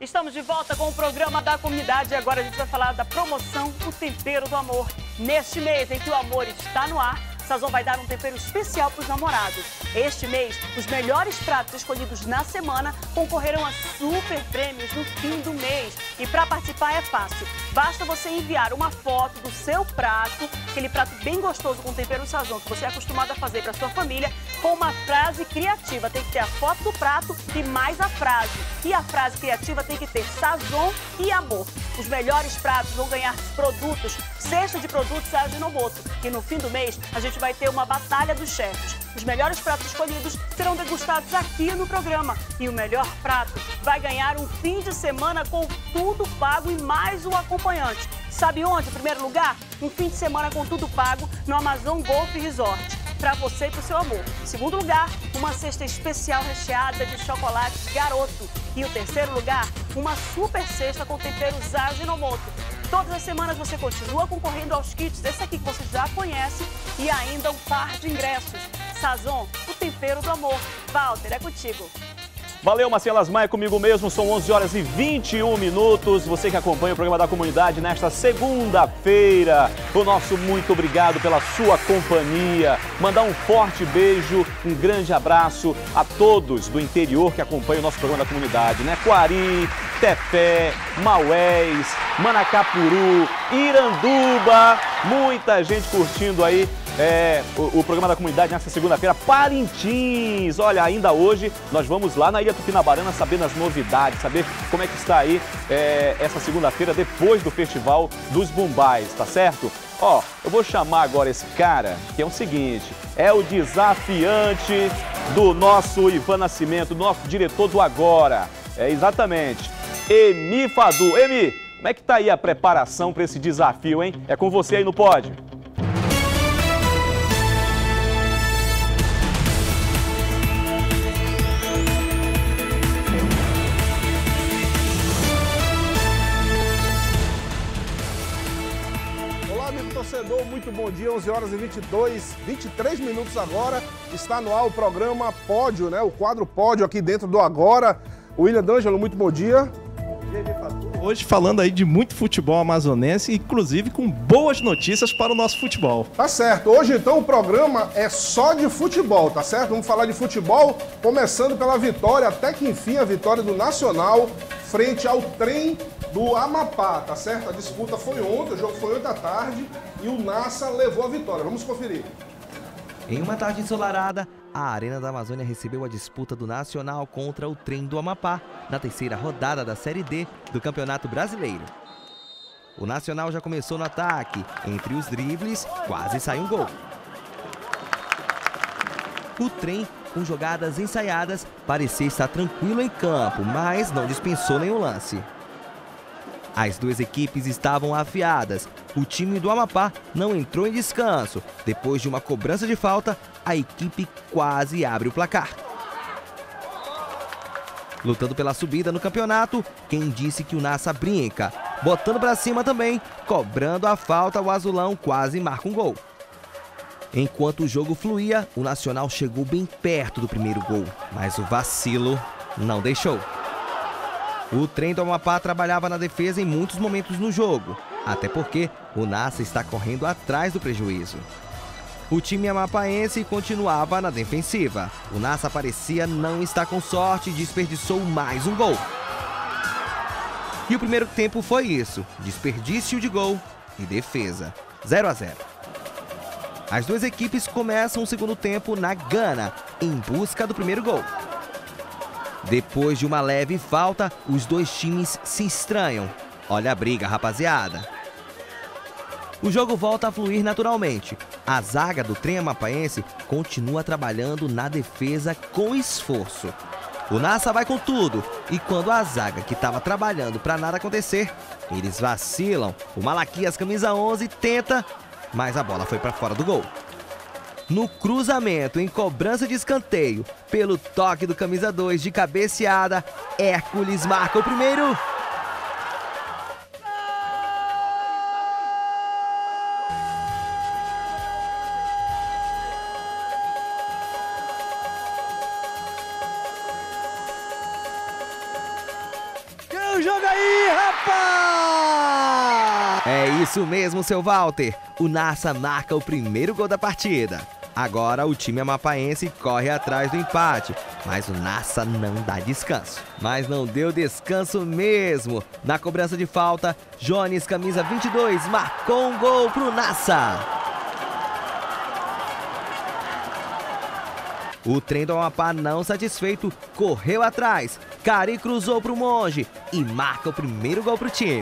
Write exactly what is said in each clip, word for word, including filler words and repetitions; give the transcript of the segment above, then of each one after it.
Estamos de volta com o programa da comunidade e agora a gente vai falar da promoção O Tempero do Amor. Neste mês em que o amor está no ar, Sazon vai dar um tempero especial para os namorados. Este mês, os melhores pratos escolhidos na semana concorrerão a super prêmios no fim do mês. E para participar é fácil. Basta você enviar uma foto do seu prato, aquele prato bem gostoso com tempero Sazon que você é acostumado a fazer para sua família, com uma frase criativa. Tem que ter a foto do prato e mais a frase. E a frase criativa tem que ter Sazon e amor. Os melhores pratos vão ganhar produtos, cesta de produtos Ajinomoto. E no fim do mês, a gente vai ter uma batalha dos chefes. Os melhores pratos escolhidos serão degustados aqui no programa. E o melhor prato vai ganhar um fim de semana com tudo pago e mais um acompanhante. Sabe onde? Em primeiro lugar, um fim de semana com tudo pago no Amazon Golf Resort. Para você e para o seu amor. Em segundo lugar, uma cesta especial recheada de chocolates Garoto. E o terceiro lugar, uma super cesta com temperos Ajinomoto. Todas as semanas você continua concorrendo aos kits, esse aqui que você já conhece, e ainda um par de ingressos. Sazon, o tempero do amor. Walter, é contigo. Valeu, Marcela Asmaia, comigo mesmo, são onze horas e vinte e um minutos. Você que acompanha o programa da comunidade nesta segunda-feira, o nosso muito obrigado pela sua companhia. Mandar um forte beijo, um grande abraço a todos do interior que acompanham o nosso programa da comunidade, né? Coari, Tefé, Maués, Manacapuru, Iranduba, muita gente curtindo aí é, o, o programa da comunidade nesta segunda-feira. Parintins, olha, ainda hoje nós vamos lá na Ilha Tupinabarana saber das novidades, saber como é que está aí é, essa segunda-feira depois do Festival dos Bumbais, tá certo? Ó, eu vou chamar agora esse cara, que é o seguinte, é o desafiante do nosso Ivan Nascimento, nosso diretor do Agora. É exatamente, Emi Fadu. Emi, como é que tá aí a preparação para esse desafio, hein? É com você aí no pódio. Torcedor, muito bom dia, onze horas e vinte e dois, vinte e três minutos agora, está no ar o programa Pódio, né? O quadro Pódio aqui dentro do Agora. William D'Angelo, muito bom dia. Hoje falando aí de muito futebol amazonense, inclusive com boas notícias para o nosso futebol. Tá certo, hoje então o programa é só de futebol, tá certo? Vamos falar de futebol, começando pela vitória, até que enfim a vitória do Nacional frente ao Trem do Amapá, tá certo? A disputa foi ontem, o jogo foi ontem à tarde e o Nassa levou a vitória. Vamos conferir. Em uma tarde ensolarada, a Arena da Amazônia recebeu a disputa do Nacional contra o Trem do Amapá, na terceira rodada da Série D do Campeonato Brasileiro. O Nacional já começou no ataque, entre os dribles, quase sai um gol. O Trem, com jogadas ensaiadas, parecia estar tranquilo em campo, mas não dispensou nenhum lance. As duas equipes estavam afiadas. O time do Amapá não entrou em descanso. Depois de uma cobrança de falta, a equipe quase abre o placar. Lutando pela subida no campeonato, quem disse que o Nassa brinca? Botando pra cima também, cobrando a falta, o azulão quase marca um gol. Enquanto o jogo fluía, o Nacional chegou bem perto do primeiro gol, mas o vacilo não deixou. O Trem do Amapá trabalhava na defesa em muitos momentos no jogo, até porque o Nassa está correndo atrás do prejuízo. O time amapaense continuava na defensiva. O Nassa parecia não estar com sorte e desperdiçou mais um gol. E o primeiro tempo foi isso, desperdício de gol e defesa, zero a zero. As duas equipes começam o segundo tempo na gana, em busca do primeiro gol. Depois de uma leve falta, os dois times se estranham. Olha a briga, rapaziada. O jogo volta a fluir naturalmente. A zaga do Trem Amapaense continua trabalhando na defesa com esforço. O Nassa vai com tudo, e quando a zaga que estava trabalhando para nada acontecer, eles vacilam. O Malaquias, camisa onze, tenta, mas a bola foi para fora do gol. No cruzamento, em cobrança de escanteio, pelo toque do camisa dois de cabeceada, Hércules marca o primeiro. o jogo aí, rapaz! É isso mesmo, seu Walter. O Nassa marca o primeiro gol da partida. Agora o time amapaense corre atrás do empate, mas o Nassa não dá descanso. Mas não deu descanso mesmo. Na cobrança de falta, Jones, camisa vinte e dois, marcou um gol pro Nassa. O trem do Amapá, não satisfeito, correu atrás. Cari cruzou pro Monge e marca o primeiro gol pro time.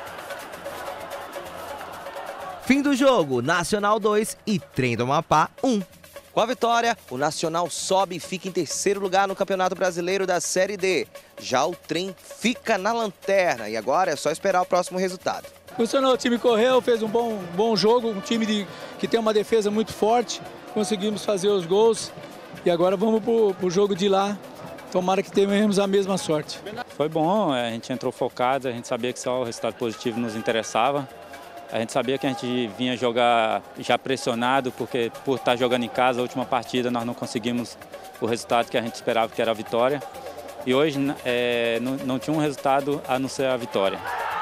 Fim do jogo, Nacional dois e Trem do Amapá um. Com a vitória, o Nacional sobe e fica em terceiro lugar no Campeonato Brasileiro da Série D. Já o Trem fica na lanterna e agora é só esperar o próximo resultado. Funcionou, o time correu, fez um bom, bom jogo, um time de, que tem uma defesa muito forte. Conseguimos fazer os gols e agora vamos pro, pro jogo de lá. Tomara que tenhamos a mesma sorte. Foi bom, a gente entrou focado, a gente sabia que só o resultado positivo nos interessava. A gente sabia que a gente vinha jogar já pressionado, porque por estar jogando em casa, a última partida nós não conseguimos o resultado que a gente esperava, que era a vitória. E hoje é, não, não tinha um resultado a não ser a vitória.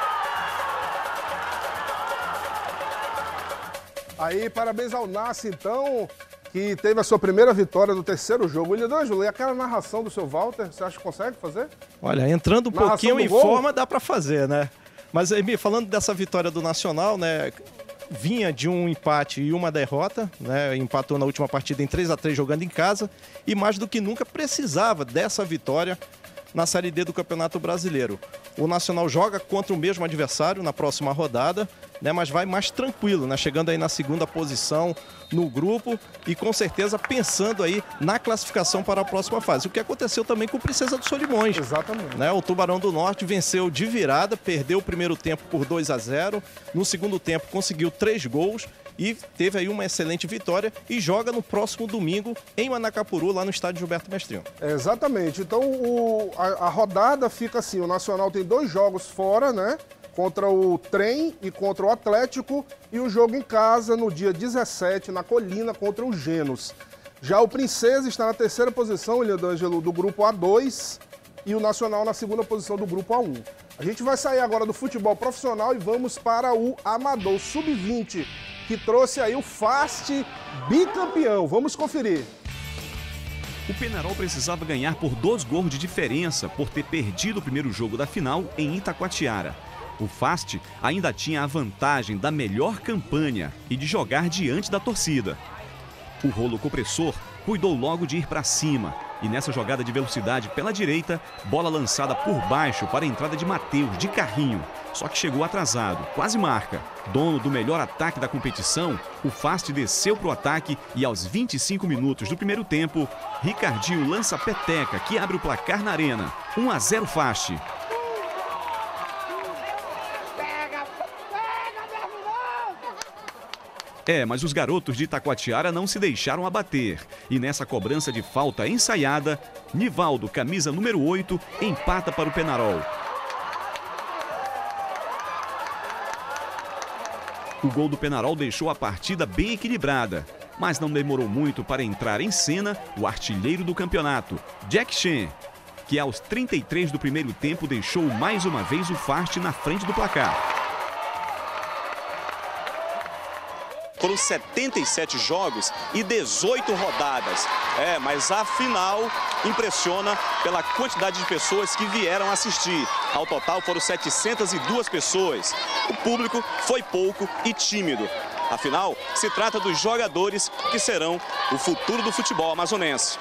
Aí, parabéns ao Nassa, então, que teve a sua primeira vitória do terceiro jogo. William D'Angelo, e aquela narração do seu Walter, você acha que consegue fazer? Olha, entrando um Narração pouquinho do em gol? forma, dá para fazer, né? Mas, Emi, falando dessa vitória do Nacional, né, vinha de um empate e uma derrota, né, empatou na última partida em três a três jogando em casa e mais do que nunca precisava dessa vitória na Série D do Campeonato Brasileiro. O Nacional joga contra o mesmo adversário na próxima rodada, né, mas vai mais tranquilo, né, chegando aí na segunda posição no grupo e com certeza pensando aí na classificação para a próxima fase. O que aconteceu também com o Princesa do Solimões. Exatamente. Né, o Tubarão do Norte venceu de virada, perdeu o primeiro tempo por dois a zero, no segundo tempo conseguiu três gols e teve aí uma excelente vitória e joga no próximo domingo em Manacapuru, lá no estádio Gilberto Mestrinho. Exatamente. Então, o, a, a rodada fica assim, o Nacional tem dois jogos fora, né? Contra o Trem e contra o Atlético, e o jogo em casa no dia dezessete, na Colina, contra o Genos. Já o Princesa está na terceira posição, William D'Angelo, do grupo A dois, e o Nacional na segunda posição do grupo A um. A gente vai sair agora do futebol profissional e vamos para o Amador sub vinte, que trouxe aí o Fast bicampeão. Vamos conferir. O Penarol precisava ganhar por dois gols de diferença por ter perdido o primeiro jogo da final em Itacoatiara. O Fast ainda tinha a vantagem da melhor campanha e de jogar diante da torcida. O rolo compressor cuidou logo de ir para cima e nessa jogada de velocidade pela direita, bola lançada por baixo para a entrada de Matheus de carrinho. Só que chegou atrasado, quase marca. Dono do melhor ataque da competição, o Fast desceu para o ataque e aos vinte e cinco minutos do primeiro tempo, Ricardinho lança a peteca que abre o placar na arena. um a zero Fast. É, mas os garotos de Itacoatiara não se deixaram abater. E nessa cobrança de falta ensaiada, Nivaldo, camisa número oito, empata para o Penarol. O gol do Penarol deixou a partida bem equilibrada, mas não demorou muito para entrar em cena o artilheiro do campeonato, Jack Chen, que aos trinta e três do primeiro tempo deixou mais uma vez o Fast na frente do placar. Foram setenta e sete jogos e dezoito rodadas. É, mas a final impressiona pela quantidade de pessoas que vieram assistir. Ao total foram setecentas e duas pessoas. O público foi pouco e tímido. Afinal, se trata dos jogadores que serão o futuro do futebol amazonense.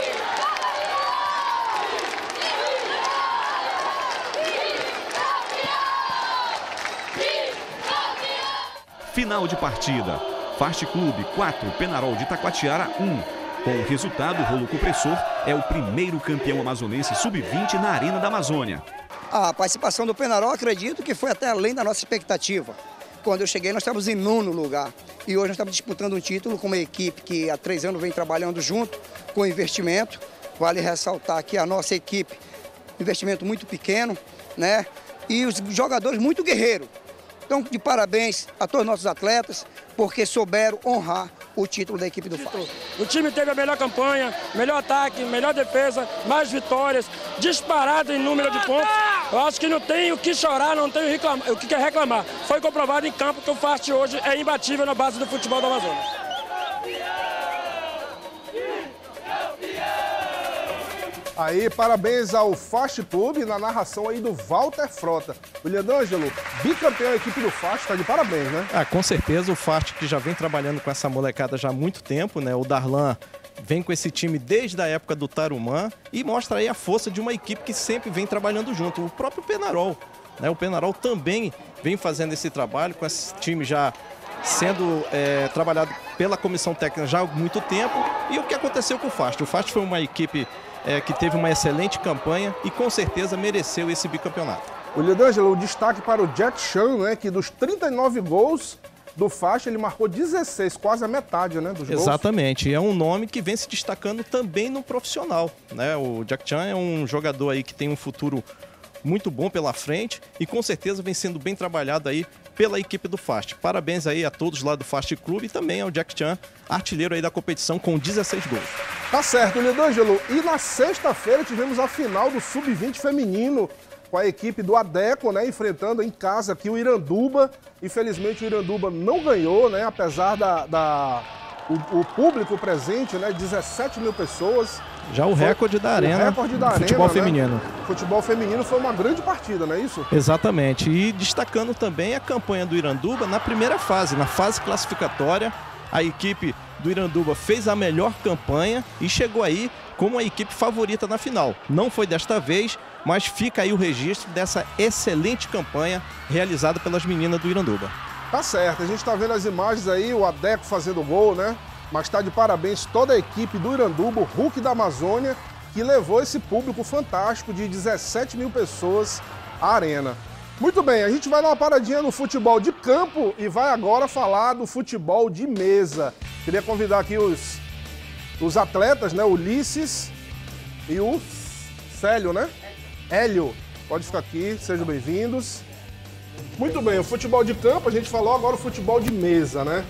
Final de partida. Fast Clube quatro, Penarol de Itacoatiara um. Com o resultado, o rolo compressor é o primeiro campeão amazonense sub vinte na Arena da Amazônia. A participação do Penarol, acredito que foi até além da nossa expectativa. Quando eu cheguei, nós estávamos em nono lugar. E hoje nós estamos disputando um título com uma equipe que há três anos vem trabalhando junto, com investimento. Vale ressaltar que a nossa equipe, investimento muito pequeno, né? E os jogadores muito guerreiros. Então, de parabéns a todos os nossos atletas, porque souberam honrar o título da equipe do Fast. O time teve a melhor campanha, melhor ataque, melhor defesa, mais vitórias, disparado em número de pontos. Eu acho que não tem o que chorar, não tem o, reclamar, o que reclamar. Foi comprovado em campo que o Fast hoje é imbatível na base do futebol do Amazonas. Aí, parabéns ao Fast Club na narração aí do Walter Frota. William D'Angelo, bicampeão da equipe do Fast, tá de parabéns, né? Ah, com certeza, o Fast que já vem trabalhando com essa molecada já há muito tempo, né? O Darlan vem com esse time desde a época do Tarumã e mostra aí a força de uma equipe que sempre vem trabalhando junto. O próprio Penarol, né? O Penarol também vem fazendo esse trabalho com esse time já sendo é, trabalhado pela comissão técnica já há muito tempo. E o que aconteceu com o Fast? O Fast foi uma equipe é, que teve uma excelente campanha e com certeza mereceu esse bicampeonato. William D'Angelo, o destaque para o Jack Chan, né? Que dos trinta e nove gols do Fast, ele marcou dezesseis, quase a metade, né, dos gols. Exatamente, é um nome que vem se destacando também no profissional, né? O Jack Chan é um jogador aí que tem um futuro muito bom pela frente e com certeza vem sendo bem trabalhado aí pela equipe do Fast. Parabéns aí a todos lá do Fast Clube e também ao Jack Chan, artilheiro aí da competição com dezesseis gols. Tá certo, William D'Angelo. E na sexta-feira tivemos a final do sub vinte feminino com a equipe do Adeco, né, enfrentando em casa aqui o Iranduba. Infelizmente o Iranduba não ganhou, né, apesar da, da o, o público presente, né, dezessete mil pessoas. Já o recorde da arena, o recorde da futebol arena, feminino. Né? Futebol feminino foi uma grande partida, não é isso? Exatamente, e destacando também a campanha do Iranduba na primeira fase, na fase classificatória. A equipe do Iranduba fez a melhor campanha e chegou aí como a equipe favorita na final. Não foi desta vez, mas fica aí o registro dessa excelente campanha realizada pelas meninas do Iranduba. Tá certo, a gente tá vendo as imagens aí, o Adeco fazendo gol, né? Mas tá de parabéns toda a equipe do Iranduba, o Hulk da Amazônia, que levou esse público fantástico de dezessete mil pessoas à arena. Muito bem, a gente vai dar uma paradinha no futebol de campo e vai agora falar do futebol de mesa. Queria convidar aqui os, os atletas, né? O Ulisses e o Célio, né? Hélio, pode ficar aqui, sejam bem-vindos. Muito bem, o futebol de campo, a gente falou agora o futebol de mesa, né?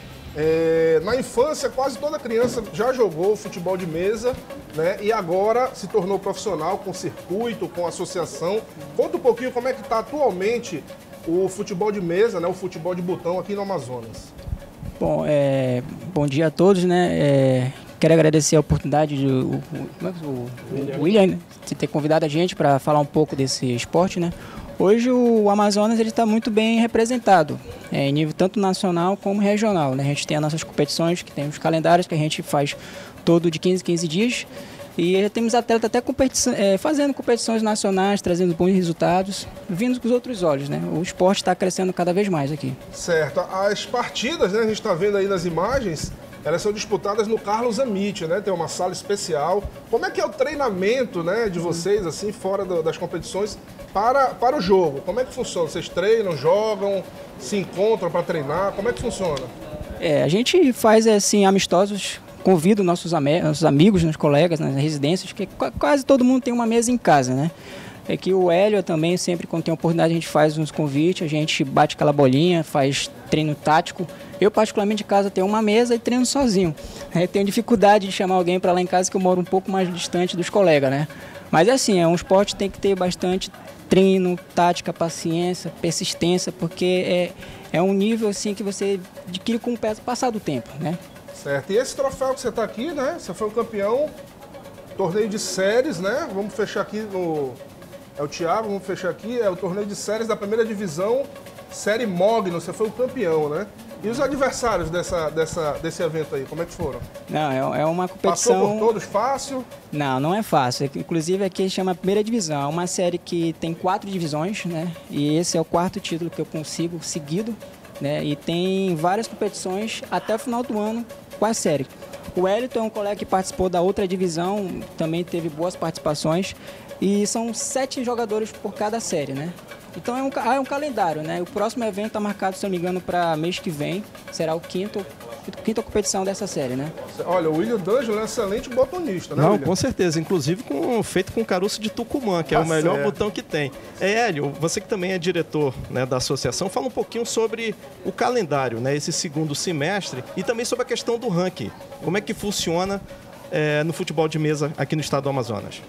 É, na infância, quase toda criança já jogou futebol de mesa, né? E agora se tornou profissional com circuito, com associação. Conta um pouquinho como é que está atualmente o futebol de mesa, né? O futebol de botão aqui no Amazonas. Bom, é, bom dia a todos, né? É, quero agradecer a oportunidade de o, o, o William de ter convidado a gente para falar um pouco desse esporte, né? Hoje o Amazonas ele está muito bem representado, é, em nível tanto nacional como regional, né? A gente tem as nossas competições, que tem os calendários que a gente faz todo de quinze em quinze dias. E temos atletas até competição, é, fazendo competições nacionais, trazendo bons resultados, vindo com os outros olhos, né? O esporte está crescendo cada vez mais aqui. Certo. As partidas, né, a gente está vendo aí nas imagens, elas são disputadas no Carlos Amit, né? Tem uma sala especial. Como é que é o treinamento, né, de vocês, assim, fora do, das competições, para, para o jogo? Como é que funciona? Vocês treinam, jogam, se encontram para treinar? Como é que funciona? É, a gente faz, assim, amistosos, convido nossos, am nossos amigos, nossos colegas nas residências, porque quase todo mundo tem uma mesa em casa, né? É que o Hélio também, sempre quando tem oportunidade, a gente faz uns convites, a gente bate aquela bolinha, faz treino tático. Eu, particularmente, em casa, tenho uma mesa e treino sozinho. É, tenho dificuldade de chamar alguém para lá em casa, que eu moro um pouco mais distante dos colegas, né? Mas é assim, é um esporte que tem que ter bastante treino, tática, paciência, persistência, porque é, é um nível assim que você adquire com o passar do tempo, né? Certo. E esse troféu que você está aqui, né? Você foi o campeão, torneio de séries, né? Vamos fechar aqui no... É o Thiago, vamos fechar aqui. É o torneio de séries da primeira divisão, série Mogno. Você foi o campeão, né? E os adversários dessa, dessa, desse evento aí, como é que foram? Não, é, é uma competição... Passou por todos fácil? Não, não é fácil. Inclusive aqui chama Primeira Divisão. É uma série que tem quatro divisões, né? E esse é o quarto título que eu consigo seguido, né? E tem várias competições até o final do ano com a série. O Wellington é um colega que participou da outra divisão, também teve boas participações. E são sete jogadores por cada série, né? Então é um, é um calendário, né? O próximo evento está marcado, se não me engano, para mês que vem. Será o quinto, quinta competição dessa série, né? Olha, o William D'Angelo é um excelente botonista, né, Não, William? com certeza. Inclusive com, feito com caroço de Tucumã, que tá é o melhor certo. botão que tem. É, Hélio, você que também é diretor, né, da associação, fala um pouquinho sobre o calendário, né? Esse segundo semestre e também sobre a questão do ranking. Como é que funciona é, no futebol de mesa aqui no estado do Amazonas?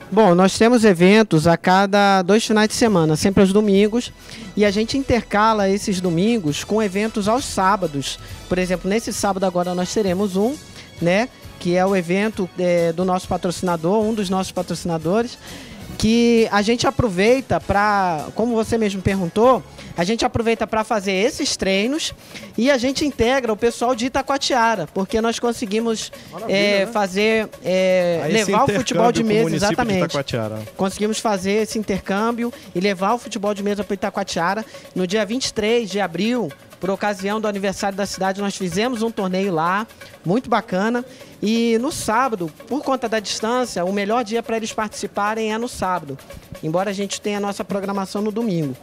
Bom, nós temos eventos a cada dois finais de semana, sempre aos domingos, e a gente intercala esses domingos com eventos aos sábados. Por exemplo, nesse sábado agora nós teremos um, né, que é o evento é, do nosso patrocinador, um dos nossos patrocinadores, que a gente aproveita para, como você mesmo perguntou, a gente aproveita para fazer esses treinos e a gente integra o pessoal de Itacoatiara, porque nós conseguimos é, né? fazer, é, levar o futebol de mesa, exatamente. De conseguimos fazer esse intercâmbio e levar o futebol de mesa para Itacoatiara. No dia vinte e três de abril, por ocasião do aniversário da cidade, nós fizemos um torneio lá, muito bacana. E no sábado, por conta da distância, o melhor dia para eles participarem é no sábado, embora a gente tenha a nossa programação no domingo.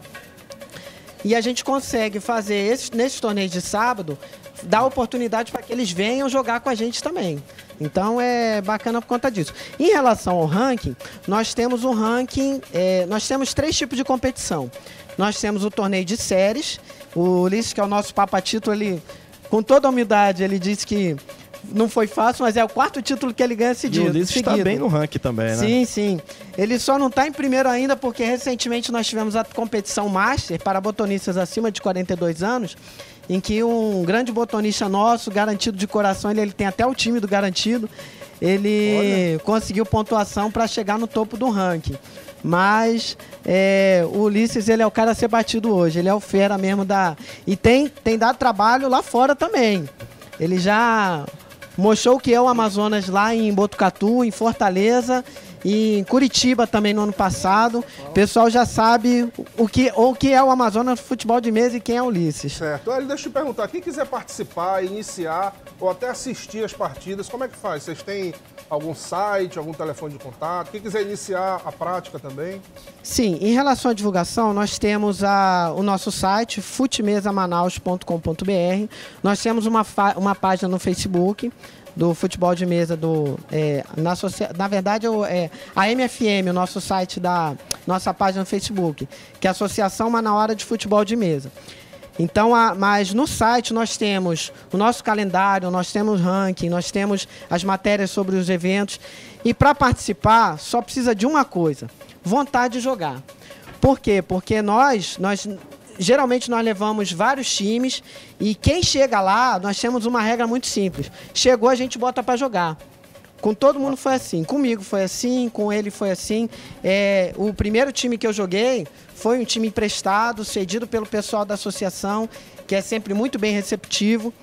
E a gente consegue fazer esses, nesses torneios de sábado, dar oportunidade para que eles venham jogar com a gente também. Então é bacana por conta disso. Em relação ao ranking, nós temos um ranking, é, nós temos três tipos de competição. Nós temos o torneio de séries, o Ulisses, que é o nosso papatito, ele, com toda a humildade, ele disse que não foi fácil, mas é o quarto título que ele ganha seguido. E o Ulisses está bem no ranking também, né? Sim, sim. Ele só não está em primeiro ainda porque recentemente nós tivemos a competição Master para botonistas acima de quarenta e dois anos, em que um grande botonista nosso, garantido de coração, ele, ele tem até o time do garantido, ele Olha. conseguiu pontuação para chegar no topo do ranking. Mas é, o Ulisses, ele é o cara a ser batido hoje, ele é o fera mesmo da... E tem, tem dado trabalho lá fora também. Ele já mostrou o que é o Amazonas lá em Botucatu, em Fortaleza e em Curitiba também no ano passado. O pessoal já sabe o que, o que é o Amazonas no futebol de mesa e quem é o Ulisses. Certo. Olha, deixa eu te perguntar, quem quiser participar, iniciar ou até assistir as partidas, como é que faz? Vocês têm algum site, algum telefone de contato? Quem quiser iniciar a prática também? Sim, em relação à divulgação, nós temos a, o nosso site, futemesa manaus ponto com ponto br. Nós temos uma, uma página no Facebook do futebol de mesa, do, é, na, na verdade é a M F M, o nosso site da nossa página no Facebook, que é a Associação Manauara de Futebol de Mesa. Então, a, mas no site nós temos o nosso calendário, nós temos ranking, nós temos as matérias sobre os eventos. E para participar, só precisa de uma coisa, vontade de jogar. Por quê? Porque nós, nós, geralmente nós levamos vários times e quem chega lá, nós temos uma regra muito simples. Chegou, a gente bota para jogar. Com todo mundo foi assim, comigo foi assim, com ele foi assim. É, o primeiro time que eu joguei foi um time emprestado, cedido pelo pessoal da associação, que é sempre muito bem receptivo.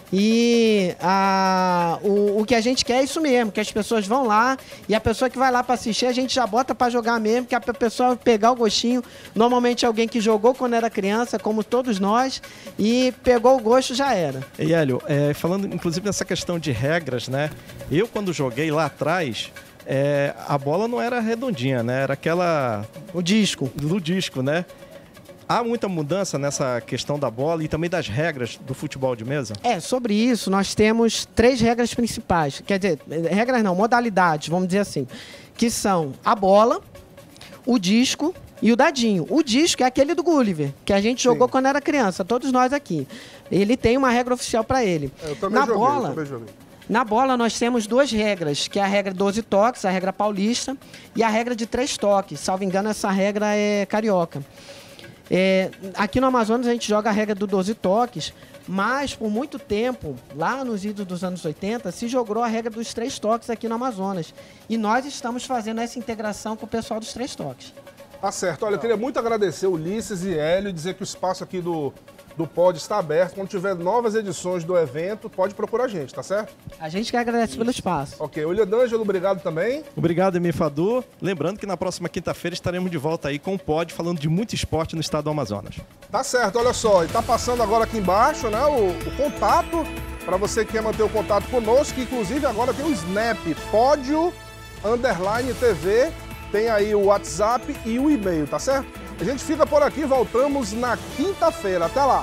E a, o, o que a gente quer é isso mesmo, que as pessoas vão lá e a pessoa que vai lá para assistir, a gente já bota para jogar mesmo, que a pessoa pegar o gostinho. Normalmente é alguém que jogou quando era criança, como todos nós, e pegou o gosto, já era. E Hélio, é, falando inclusive nessa questão de regras, né? Eu quando joguei lá atrás, é, a bola não era redondinha, né? Era aquela... O disco. Do disco, né? Há muita mudança nessa questão da bola e também das regras do futebol de mesa? É, sobre isso nós temos três regras principais. Quer dizer, regras não, modalidades, vamos dizer assim. Que são a bola, o disco e o dadinho. O disco é aquele do Gulliver, que a gente jogou Sim. quando era criança, todos nós aqui. Ele tem uma regra oficial para ele. Eu também Na joguei, bola, eu também joguei. Na bola nós temos duas regras, que é a regra doze toques, a regra paulista, e a regra de três toques. Salvo engano, essa regra é carioca. É, aqui no Amazonas a gente joga a regra do doze toques, mas por muito tempo, lá nos idos dos anos oitenta, se jogou a regra dos três toques aqui no Amazonas. E nós estamos fazendo essa integração com o pessoal dos três toques. Tá certo. Olha, eu queria muito agradecer Ulisses e Hélio e dizer que o espaço aqui do, do Pod está aberto. Quando tiver novas edições do evento, pode procurar a gente, tá certo? A gente que agradece Isso. pelo espaço. Ok. William D'Angelo, obrigado também. Obrigado, Emir Fadu. Lembrando que na próxima quinta-feira estaremos de volta aí com o Pod, falando de muito esporte no estado do Amazonas. Tá certo, olha só. E tá passando agora aqui embaixo, né, o, o contato, para você que quer manter o contato conosco, que inclusive agora tem o Snap, Pódio, underline T V, tem aí o WhatsApp e o e-mail, tá certo? A gente fica por aqui, voltamos na quinta-feira. Até lá!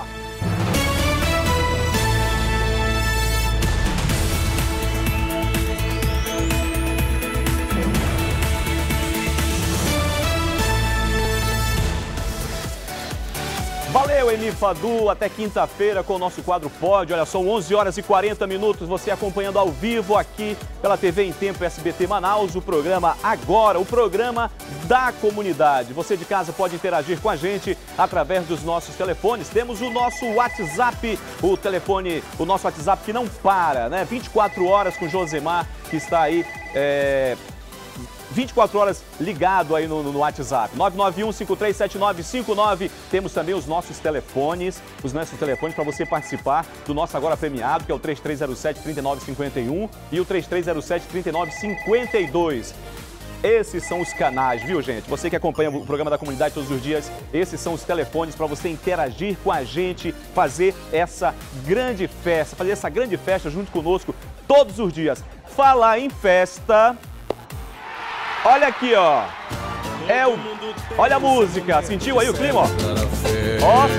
Valeu, Eni Fadu, até quinta-feira com o nosso quadro Pódio. Olha, são onze horas e quarenta minutos, você acompanhando ao vivo aqui pela T V em Tempo S B T Manaus, o programa Agora, o programa da comunidade. Você de casa pode interagir com a gente através dos nossos telefones. Temos o nosso WhatsApp, o telefone, o nosso WhatsApp que não para, né? vinte e quatro horas com Josemar, que está aí, é... vinte e quatro horas ligado aí no, no WhatsApp. nove nove um, cinco três sete nove cinco nove. Temos também os nossos telefones, os nossos telefones para você participar do nosso Agora Premiado, que é o três três zero sete, três nove cinco um e o três três zero sete, três nove cinco dois. Esses são os canais, viu, gente? Você que acompanha o programa da comunidade todos os dias, esses são os telefones para você interagir com a gente, fazer essa grande festa, fazer essa grande festa junto conosco todos os dias. Falar em festa... Olha aqui, ó. É o... Olha a música. Sentiu aí o clima, ó? Ó.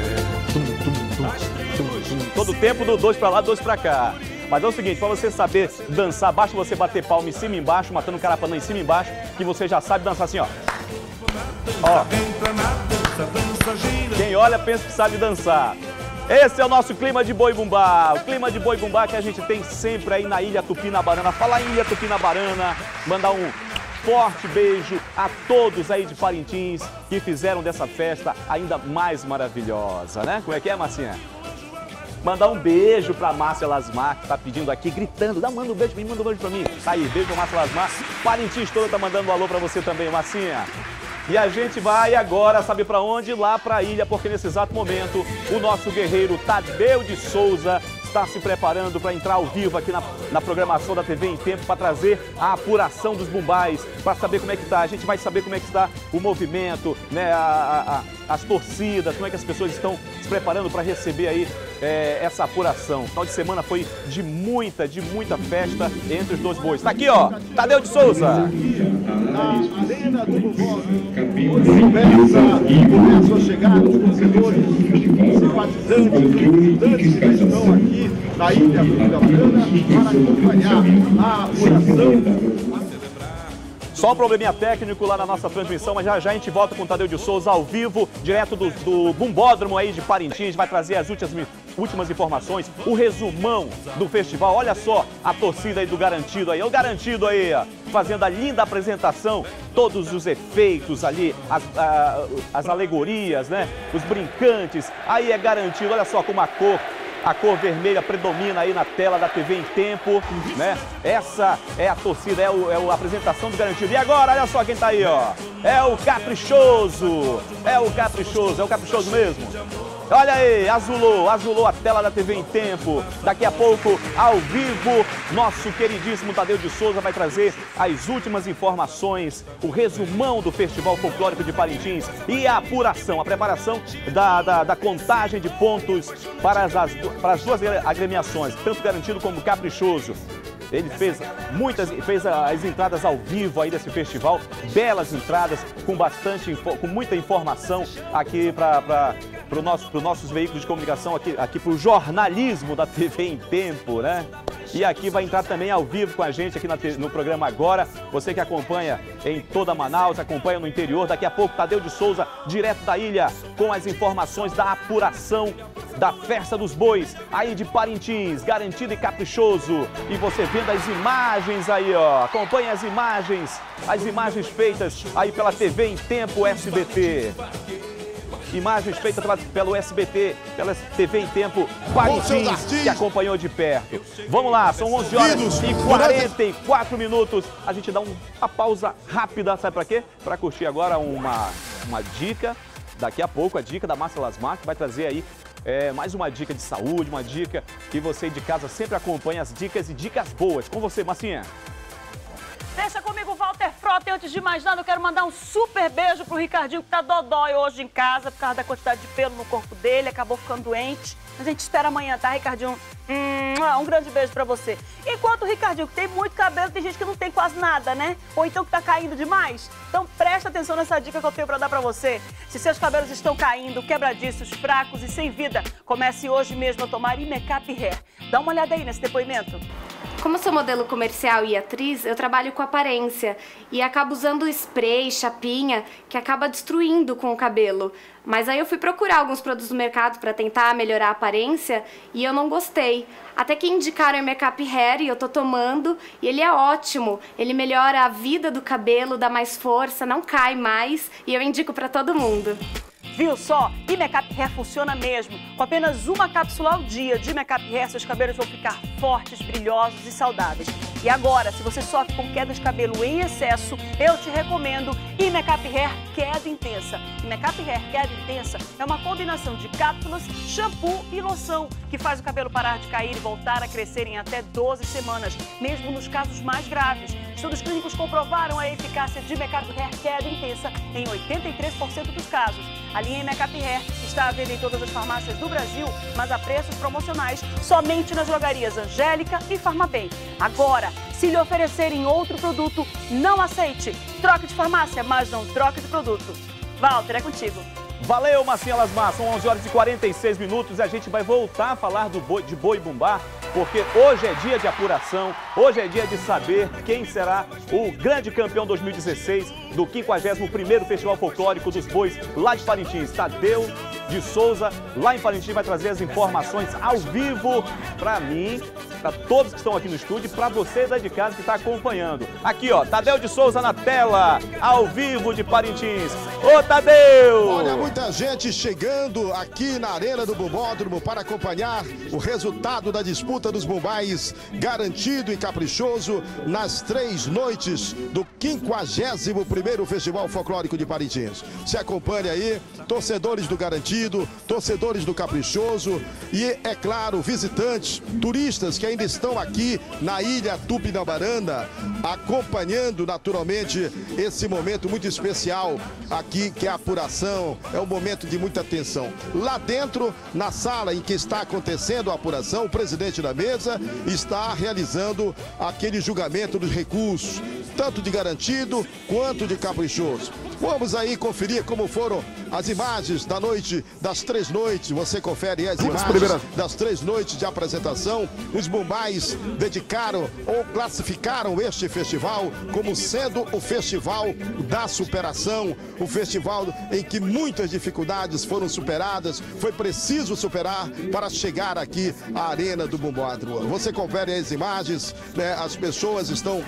Todo tempo do dois pra lá, dois pra cá. Mas é o seguinte, para você saber dançar, basta você bater palma em cima e embaixo, matando o carapanã em cima e embaixo, que você já sabe dançar assim, ó. Ó. Quem olha pensa que sabe dançar. Esse é o nosso clima de boi bumbá, o clima de boi bumbá que a gente tem sempre aí na Ilha Tupinabarana. Fala em Ilha Tupinabarana, mandar um forte beijo a todos aí de Parintins que fizeram dessa festa ainda mais maravilhosa, né? Como é que é, Marcinha? Mandar um beijo pra Márcia Lasmar, que tá pedindo aqui, gritando, dá, manda um beijo pra mim, manda um beijo pra mim. Tá aí, beijo pra Márcia Lasmar. Parintins toda tá mandando um alô pra você também, Marcinha. E a gente vai agora, sabe pra onde? Lá pra ilha, porque nesse exato momento o nosso guerreiro Tadeu de Souza está se preparando para entrar ao vivo aqui na, na programação da T V em Tempo para trazer a apuração dos bumbais, para saber como é que está. A gente vai saber como é que está o movimento, né, a, a, a, as torcidas, como é que as pessoas estão se preparando para receber aí é, essa apuração. O final de semana foi de muita, de muita festa entre os dois bois. Está aqui, ó, Tadeu de Souza. A arena do Bumbó começa a chegar os torcedores, simpatizantes, estudantes que estão aqui na Ilha Tupinabarana para acompanhar a apuração. Só um probleminha técnico lá na nossa transmissão, mas já já a gente volta com o Tadeu de Souza ao vivo, direto do, do Bumbódromo aí de Parintins, vai trazer as últimas, últimas informações, o resumão do festival. Olha só a torcida aí do Garantido aí, o Garantido aí, ó, fazendo a linda apresentação, todos os efeitos ali, as, a, as alegorias, né, os brincantes, aí é Garantido, olha só como a cor... A cor vermelha predomina aí na tela da T V em Tempo, né? Essa é a torcida, é, o, é a apresentação do Garantido. E agora, olha só quem tá aí, ó. É o Caprichoso. É o Caprichoso, é o Caprichoso mesmo. Olha aí, azulou, azulou a tela da T V em Tempo. Daqui a pouco, ao vivo, nosso queridíssimo Tadeu de Souza vai trazer as últimas informações, o resumão do Festival Folclórico de Parintins e a apuração, a preparação da, da, da contagem de pontos para as, para as duas agremiações, tanto Garantido como Caprichoso. Ele fez muitas, fez as entradas ao vivo aí desse festival, belas entradas, com bastante, com muita informação aqui para para nosso, os nossos veículos de comunicação, aqui, aqui para o jornalismo da T V em Tempo, né? E aqui vai entrar também ao vivo com a gente aqui na, no programa Agora. Você que acompanha em toda Manaus, acompanha no interior. Daqui a pouco, Tadeu de Souza, direto da ilha, com as informações da apuração da Festa dos Bois, aí de Parintins, Garantido e Caprichoso. E você vendo as imagens aí, ó. Acompanhe as imagens, as imagens feitas aí pela T V em Tempo S B T. Imagens feitas pela, pelo S B T, pela T V em Tempo Parintins, que acompanhou de perto. Vamos lá, são onze horas e quarenta e quatro minutos. A gente dá um, uma pausa rápida, sabe para quê? Para curtir agora uma, uma dica. Daqui a pouco, a dica da Márcia Lasmar, que vai trazer aí é, mais uma dica de saúde, uma dica que você de casa sempre acompanha, as dicas e dicas boas. Com você, Marcinha. Deixa comigo, Walter Frota. E antes de mais nada, eu quero mandar um super beijo pro Ricardinho, que tá dodói hoje em casa, por causa da quantidade de pelo no corpo dele, acabou ficando doente. A gente espera amanhã, tá, Ricardinho? Hum, um grande beijo pra você. Enquanto o Ricardinho, que tem muito cabelo, tem gente que não tem quase nada, né? Ou então que tá caindo demais. Então presta atenção nessa dica que eu tenho pra dar pra você. Se seus cabelos estão caindo, quebradiços, fracos e sem vida, comece hoje mesmo a tomar Imecap Hair. Dá uma olhada aí nesse depoimento. Como eu sou modelo comercial e atriz, eu trabalho com aparência e acabo usando spray, chapinha, que acaba destruindo com o cabelo. Mas aí eu fui procurar alguns produtos no mercado para tentar melhorar a aparência e eu não gostei. Até que indicaram o Makeup Hair e eu tô tomando e ele é ótimo. Ele melhora a vida do cabelo, dá mais força, não cai mais e eu indico para todo mundo. Viu só? E Makeup Hair funciona mesmo. Com apenas uma cápsula ao dia de Makeup Hair, seus cabelos vão ficar fortes, brilhosos e saudáveis. E agora, se você sofre com queda de cabelo em excesso, eu te recomendo e Makeup Hair Queda Intensa. E Makeup Hair Queda Intensa é uma combinação de cápsulas, shampoo e loção, que faz o cabelo parar de cair e voltar a crescer em até doze semanas, mesmo nos casos mais graves. Estudos clínicos comprovaram a eficácia de Makeup Hair Queda Intensa em oitenta e três por cento dos casos. A linha Makeup Hair está à venda em todas as farmácias do Brasil, mas a preços promocionais somente nas drogarias Angélica e Farmabem. Agora, se lhe oferecerem outro produto, não aceite. Troque de farmácia, mas não troque de produto. Walter, é contigo. Valeu, Marcinha Lasmar. São onze horas e quarenta e seis minutos e a gente vai voltar a falar do boi, de Boi Bumbá, porque hoje é dia de apuração, hoje é dia de saber quem será o grande campeão dois mil e dezesseis do quinquagésimo primeiro Festival Folclórico dos Bois lá de Parintins. Tadeu de Souza, lá em Parintins, vai trazer as informações ao vivo para mim, para todos que estão aqui no estúdio e para você da de casa que está acompanhando. Aqui, ó, Tadeu de Souza na tela, ao vivo de Parintins. Ô, Tadeu! Olha, muita gente chegando aqui na Arena do Bumbódromo para acompanhar o resultado da disputa dos bumbais, garantido e caprichoso nas três noites do quinquagésimo primeiro Festival Folclórico de Parintins. Se acompanhe aí, torcedores do Garantido, torcedores do Caprichoso e, é claro, visitantes, turistas que ainda estão aqui na Ilha Tupinambarana, acompanhando naturalmente esse momento muito especial aqui, que é a apuração, é um momento de muita tensão. Lá dentro, na sala em que está acontecendo a apuração, o presidente da mesa está realizando aquele julgamento dos recursos, tanto de Garantido quanto de Caprichoso. Vamos aí conferir como foram as imagens da noite, das três noites. Você confere as imagens primeiras... das três noites de apresentação. Os bumbais dedicaram ou classificaram este festival como sendo o festival da superação, o festival em que muitas dificuldades foram superadas, foi preciso superar para chegar aqui à Arena do Bumbódromo. Você confere as imagens, né? As pessoas estão,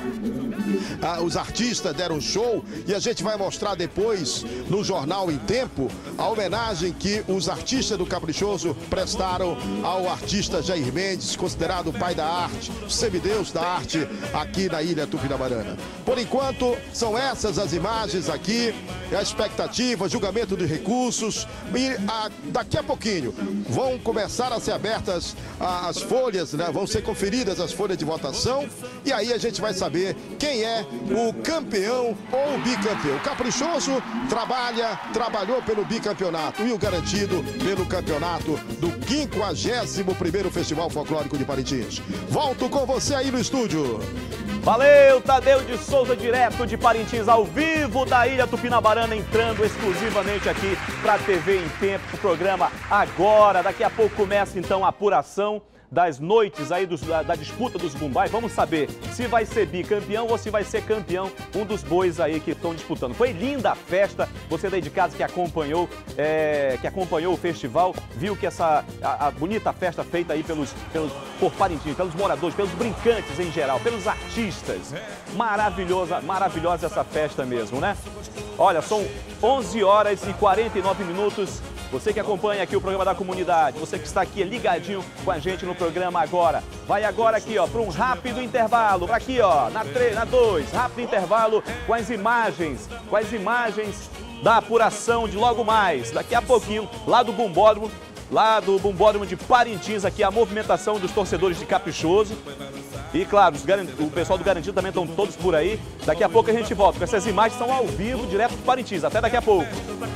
ah, os artistas deram show e a gente vai mostrar depois no Jornal em Tempo a homenagem que os artistas do Caprichoso prestaram ao artista Jair Mendes, considerado o pai da arte, semideus da arte aqui na Ilha Tupinambarana. Por enquanto, são essas as imagens aqui, a expectativa, julgamento de recursos e a, daqui a pouquinho vão começar a ser abertas a, as folhas, né? Vão ser conferidas as folhas de votação e aí a gente vai saber quem é o campeão ou o bicampeão. O Caprichoso trabalha, trabalhou pelo bicampeonato e o Garantido pelo campeonato do quinquagésimo primeiro Festival Folclórico de Parintins. Volto com você aí no estúdio. Valeu, Tadeu de Souza, direto de Parintins, ao vivo da Ilha Tupinambarana, entrando exclusivamente aqui para a T V em Tempo, o programa agora. Daqui a pouco começa então a apuração das noites aí dos, da, da disputa dos bumbais. Vamos saber se vai ser bicampeão ou se vai ser campeão um dos bois aí que estão disputando. Foi linda a festa, você daí de casa que acompanhou, é, que acompanhou o festival, viu que essa a, a bonita festa feita aí pelos, pelos, por Parintins, pelos moradores, pelos brincantes em geral, pelos artistas. Maravilhosa, maravilhosa essa festa mesmo, né? Olha, são onze horas e quarenta e nove minutos. Você que acompanha aqui o programa da comunidade, você que está aqui ligadinho com a gente no programa agora, vai agora aqui, ó, para um rápido intervalo, para aqui, ó, na três, na dois, rápido intervalo com as imagens, com as imagens da apuração de logo mais, daqui a pouquinho, lá do Bumbódromo, lá do Bumbódromo de Parintins, aqui a movimentação dos torcedores de Caprichoso. E claro, o pessoal do Garantido também estão todos por aí. Daqui a pouco a gente volta, porque essas imagens são ao vivo, direto de Parintins. Até daqui a pouco.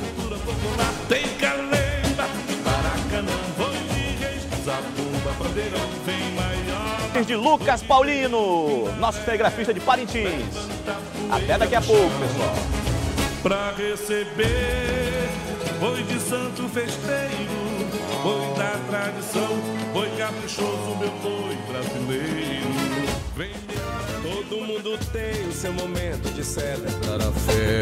Tem Calemba, Maracanã, Boi de Reis, Zabumba, Bandeirão, vem maior. De Lucas Paulino, nosso telegrafista de Parintins. Até daqui a pouco, pessoal. Pra receber, boi de santo festeiro, boi da tradição, boi caprichoso, meu boi brasileiro. Vem, todo mundo tem o seu momento de celebrar a fé.